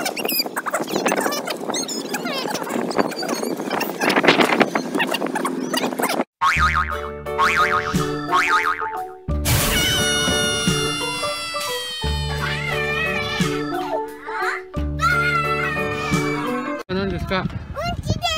何ですか？ うんちです。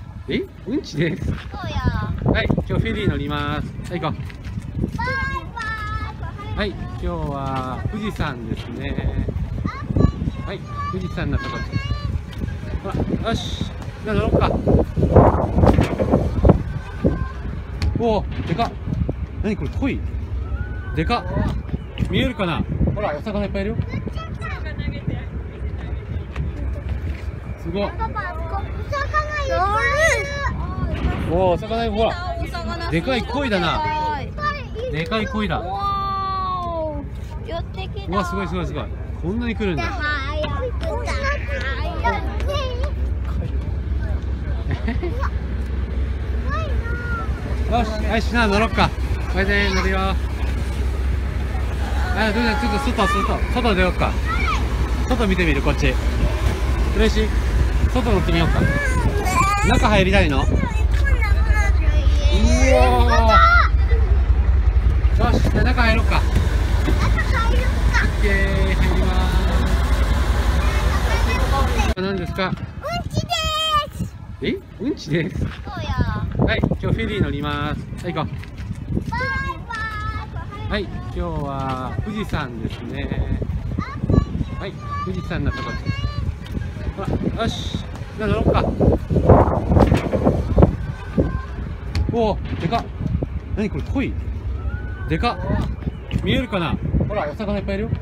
うんちです。 そうや。 はい、今日フェリー乗ります。はい、行こバイバイ。 う。はい、今日は富士山ですね。はい、富士山のとこです。ほら、よし、じゃあ乗ろうか。おお、でかっ。何これ、鯉。でかっ。見えるかな。ほら、お魚いっぱいいるよ。すごい。 パパ、お魚いっぱいいる。 おお、お魚いる。ほら、でかい鯉だな。でかい鯉だ。 寄ってきた。 うわ、すごいすごいすごい。こんなに来るんだ。よし、はい、しな、乗ろっか。これで乗るよ。はい、どうぞ、ちょっと外出ようか。外見てみる、こっち。嬉しい。外乗ってみようか。中入りたいの？うおー。よし、じゃあ中入ろうか。オッケー、入ります。何ですか？ うんちです。 うんちです。 そうや。 はい、今日フェリー乗ります。はい、行こう。 バイバイ。 はい、今日は富士山ですね。はい、富士山のとこです。ほら、よし、じゃあ乗ろうか。おお、でかっ。何これ、鯉。でかっ。見えるかな。ほら、お魚いっぱいいるよ。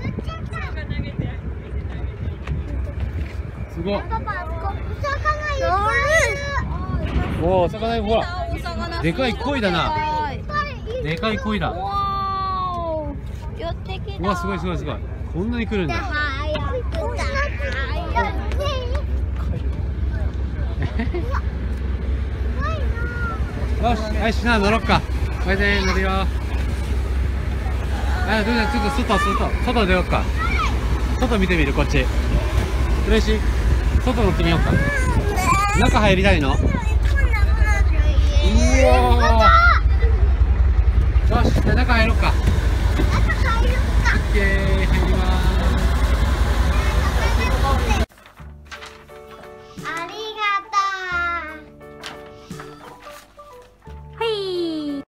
すごい。 パパ、お魚いっぱいいる。 おお、お魚いる。ほら、でかい鯉だな。でかい鯉だ。 寄ってきた。 うわ、すごいすごいすごい。こんなに来るんだ。よし、はい、しな、乗ろっか。これで乗るよ。はい、どうぞ、ちょっと外出ようか。外見てみる、こっち。嬉しい。外乗ってみようか。中入りたいの？うおー。よし、じゃあ中入ろうか。オッケー、入ります。